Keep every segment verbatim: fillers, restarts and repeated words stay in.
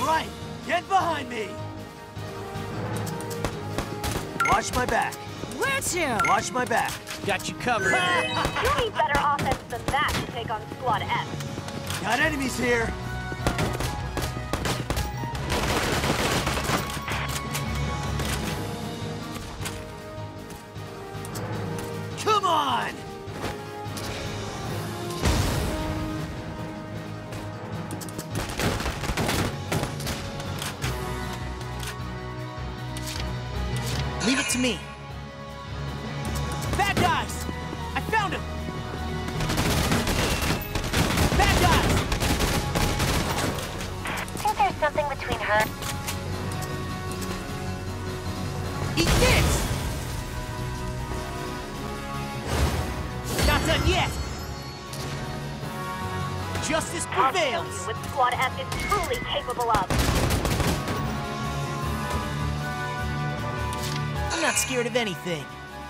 right, get behind me! Watch my back. Where to? Watch my back. Got you covered. You need better offense than that to take on Squad F. Got enemies here. Come on! Leave it to me. Bad guys! I found him! Bad guys! Think there's something between her? Eat this! Not done yet! Justice I'll show prevails! you what Squad F is truly capable of. I'm not scared of anything.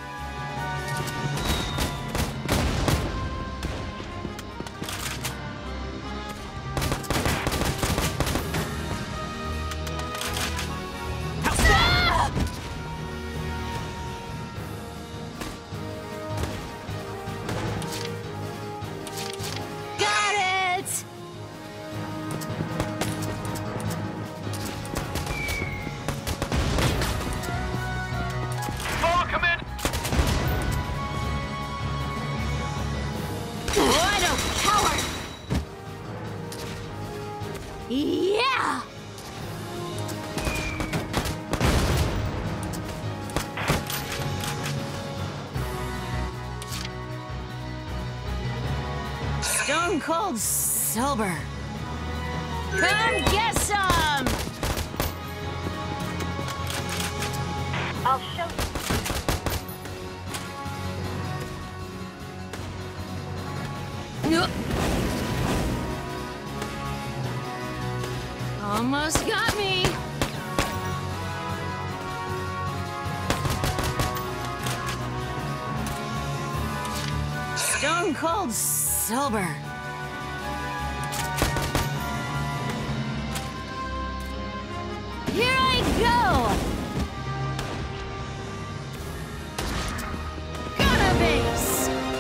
Yeah! Stone cold sober. Come get some! I'll show you. Almost got me. Stone cold sober. Here I go. Gonna base.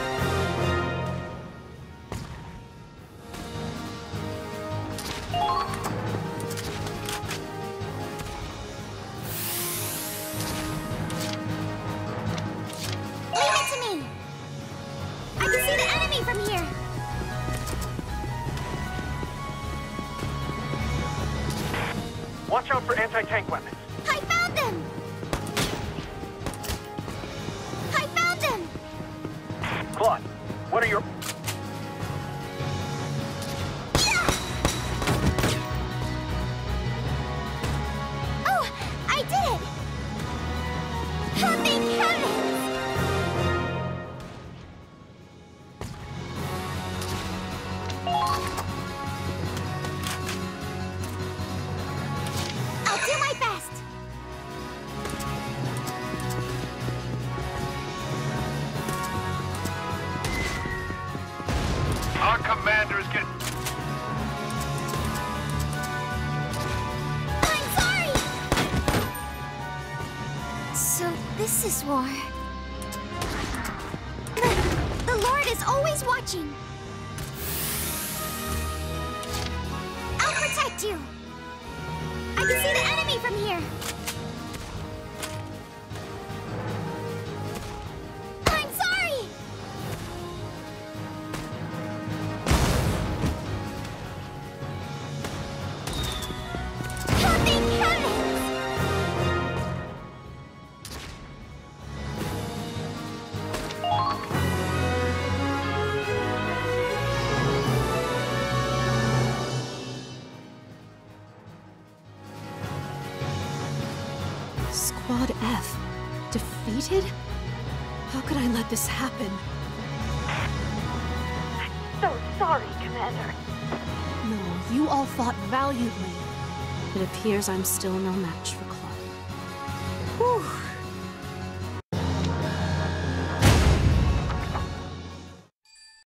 From here. Watch out for anti-tank weapons. I found them! I found them! Claude, what are your... Yeah! Oh, I did it! Oh, thank heavens! Our commanders get... I'm sorry! So this is war. The, the Lord is always watching. I'll protect you. I can see the enemy from here. I'm sorry! Oh, thank heavens! Squad F defeated? How could I let this happen? So sorry, Commander. No, you all fought valiantly. It appears I'm still no match for Claude. Whew.